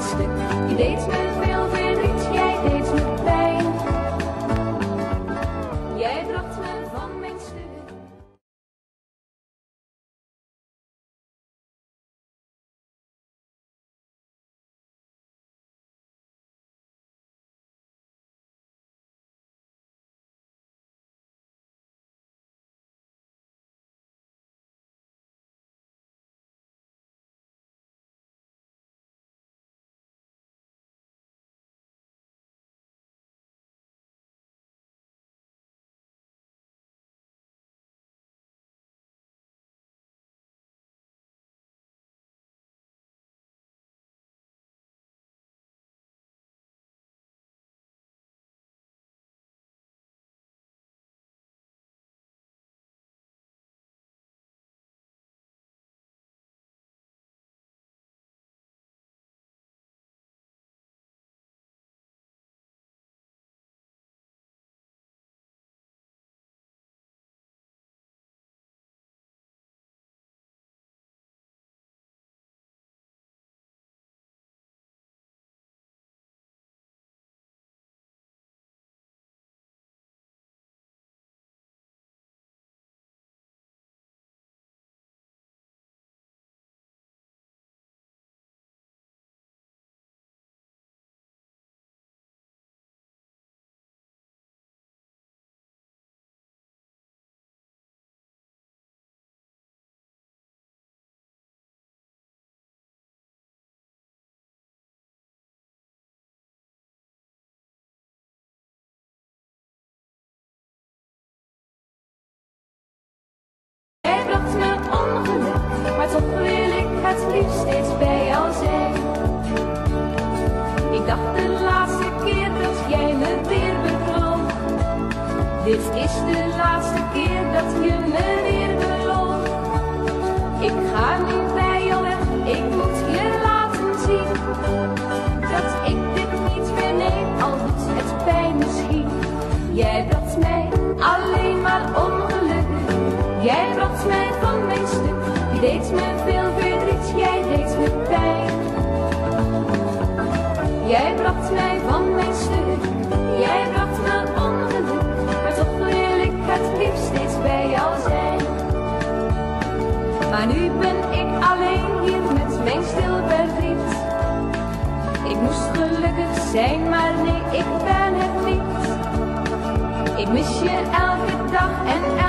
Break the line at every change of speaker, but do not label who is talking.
stuk. Je deed me veel verdriet, jij deed me pijn. Jij bracht me van mijn stuk. Maar toch wil ik het liefst steeds bij jou zijn. Ik dacht de laatste keer dat jij me weer bedroog. Dit is de laatste keer dat je me weer belooft. Ik ga nu bij jou weg, ik moet je laten zien dat ik dit niet meer neem, al doet het pijn misschien. Jij bracht mij alleen maar ongelukken, jij bracht mij van mijn stuk. Je deed me veel verdriet, jij deed me pijn. Jij bracht mij van mijn stuk, jij bracht me ongeluk. Maar toch wil ik het liefst steeds bij jou zijn. Maar nu ben ik alleen hier met mijn stil verdriet. Ik moest gelukkig zijn, maar nee, ik ben het niet. Ik mis je elke dag en